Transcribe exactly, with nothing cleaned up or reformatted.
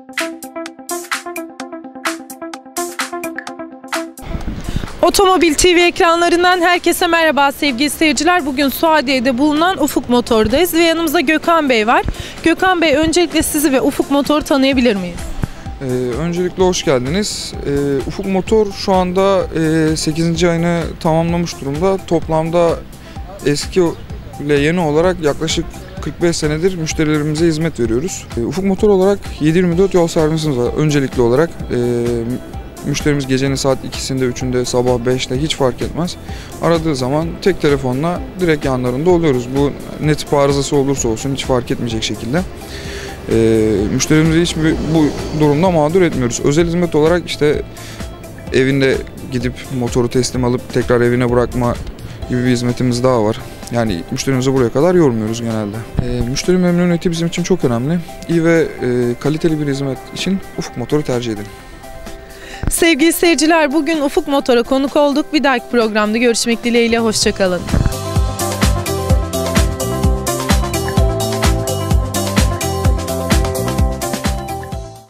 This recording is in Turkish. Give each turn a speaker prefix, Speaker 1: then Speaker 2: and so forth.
Speaker 1: Otomobil T V ekranlarından herkese merhaba sevgili seyirciler. Bugün Suadiye'de bulunan Ufuk Motor'dayız ve yanımızda Gökhan Bey var. Gökhan Bey, öncelikle sizi ve Ufuk Motor'u tanıyabilir miyiz?
Speaker 2: Ee, öncelikle hoş geldiniz. Ee, Ufuk Motor şu anda e, sekizinci ayını tamamlamış durumda. Toplamda eski ile yeni olarak yaklaşık kırk beş senedir müşterilerimize hizmet veriyoruz. Ee, Ufuk Motor olarak yedi yirmi dört yol servisimiz var. Öncelikli olarak e, müşterimiz gecenin saat ikisinde, üçünde, sabah beşte hiç fark etmez. Aradığı zaman tek telefonla direkt yanlarında oluyoruz. Bu ne tip arızası olursa olsun hiç fark etmeyecek şekilde. E, müşterimizi hiç bu durumda mağdur etmiyoruz. Özel hizmet olarak işte evinde gidip motoru teslim alıp tekrar evine bırakma gibi bir hizmetimiz daha var. Yani müşterimizi buraya kadar yormuyoruz genelde. E, müşteri memnuniyeti bizim için çok önemli. İyi ve e, kaliteli bir hizmet için Ufuk Motor'u tercih edin.
Speaker 1: Sevgili seyirciler, bugün Ufuk Motor'a konuk olduk. Bir dahaki programda görüşmek dileğiyle, hoşça kalın.